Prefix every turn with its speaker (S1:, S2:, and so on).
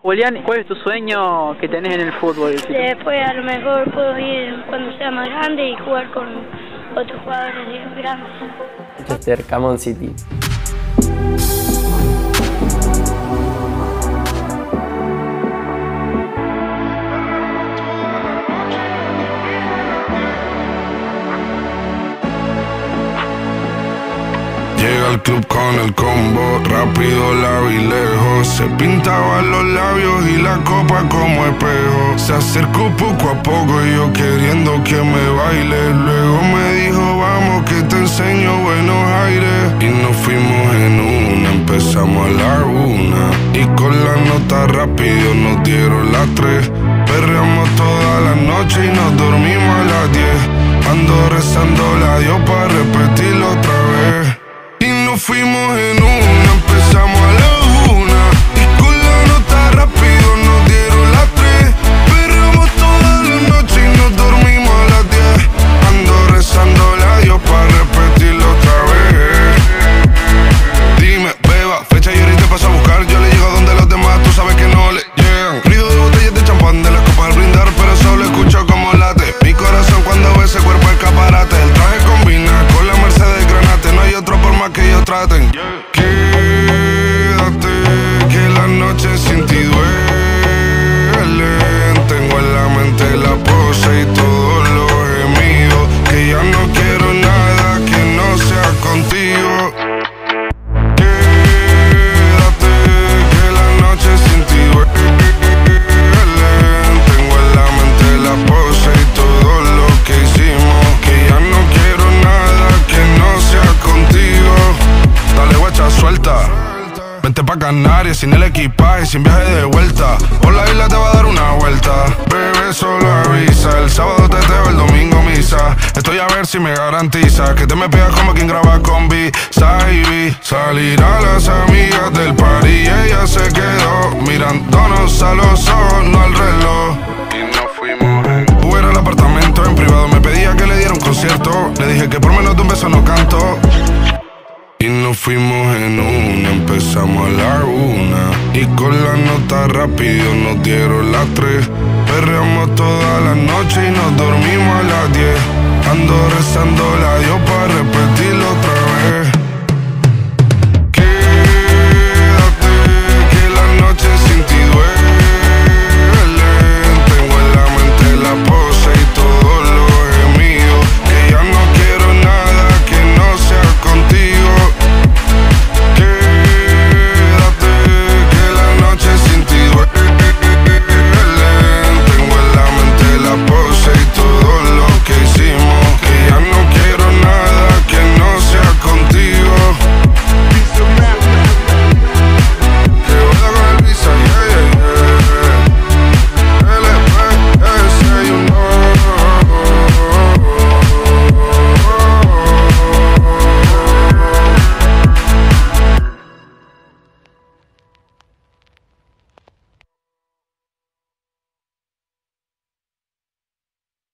S1: Julián, ¿cuál es tu sueño que tenés en el fútbol?
S2: Después a lo mejor puedo ir cuando sea más grande y jugar con otros jugadores grandes.
S3: Manchester, Camon City.
S4: Llega al club con el combo, rápido la vi lejos. Se pintaba los labios y la copa como espejo. Se acercó poco a poco y yo queriendo que me baile. Luego me dijo, vamos que te enseño buenos aires. Y nos fuimos en una, empezamos a la 1. Y con la nota rápido nos dieron las 3. Perreamos toda la noche y nos dormimos a las 10. Ando rezando la Dios para repetirlo otra vez. Nos fuimos en una, empezamos a la 1. Y con la nota rápido nos dieron las 3. Perramos toda la noche y nos dormimos a las 10. Ando rezando a Dios para repetirlo otra vez. Dime, beba, fecha y ahorita paso a buscar. Yo le llego donde los demás, tú sabes que no le llegan. Ruido de botellas de champán, de las copas al brindar, pero solo escucho como late mi corazón cuando ve ese cuerpo escaparate. El traje combina con la Mercedes Granate. No hay otro por más que ellos traten. Quédate, que la noche sin ti duelen. Tengo en la mente la pose y todos los gemidos. Que ya no quiero nada que no sea contigo. Quédate, que la noche sin ti duelen. Tengo en la mente la pose y todo lo que hicimos. Que ya no quiero nada que no sea contigo. Dale guacha, suelta. Vente pa' Canarias sin el equipaje, sin viaje de vuelta. Por la isla te va a dar una vuelta. Bebé, solo avisa. El sábado teteo, el domingo misa. Estoy a ver si me garantiza que te me pegas como quien graba con B-Side. Salir a las amigas del party y ella se quedó mirándonos a los ojos, no al reloj. Y nos fuimos en Uber al apartamento en privado. Me pedía que le diera un concierto. Le dije que por menos de un beso no canto. Y nos fuimos en una, empezamos a la 1. Y con la nota rápido nos dieron las 3. Perreamos toda la noche y nos dormimos a las 10. Ando rezando a Dios para repetirlo otra vez.